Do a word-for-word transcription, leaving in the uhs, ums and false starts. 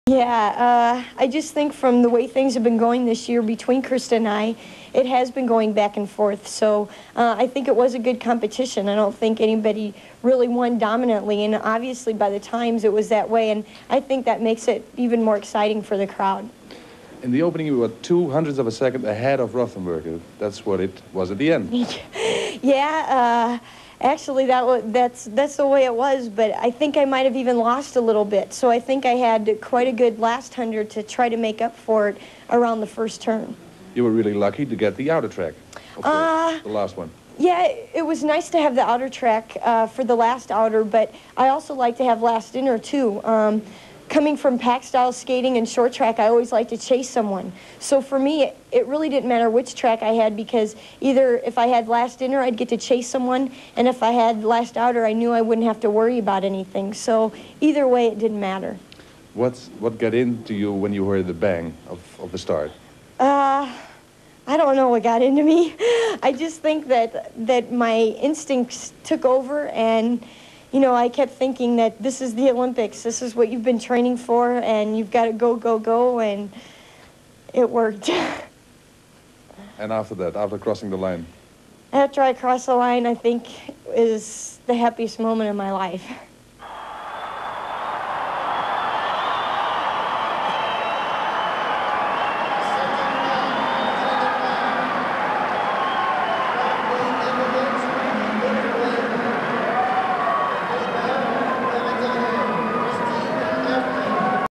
Yeah, uh, I just think from the way things have been going this year between Krista and I, it has been going back and forth. So uh, I think it was a good competition. I don't think anybody really won dominantly, and obviously by the times it was that way, and I think that makes it even more exciting for the crowd. In the opening, you were two hundredths of a second ahead of Rothenberg. That's what it was at the end. Yeah, uh, actually that was, that's, that's the way it was, but I think I might have even lost a little bit. So I think I had quite a good last hundred to try to make up for it around the first turn. You were really lucky to get the outer track, of uh, course, the last one. Yeah, it was nice to have the outer track uh, for the last outer, but I also like to have last inner too. Um, coming from pack style skating and short track, I always like to chase someone. So for me, it, it really didn't matter which track I had, because either if I had last inner, I'd get to chase someone, and if I had last outer, I knew I wouldn't have to worry about anything. So either way, it didn't matter. What's, what got into you when you heard the bang of, of the start? Uh, I don't know what got into me. I just think that, that my instincts took over, and you know, I kept thinking that this is the Olympics. This is what you've been training for, and you've got to go, go, go, and it worked. And after that, after crossing the line? After I crossed the line, I think is the happiest moment of my life.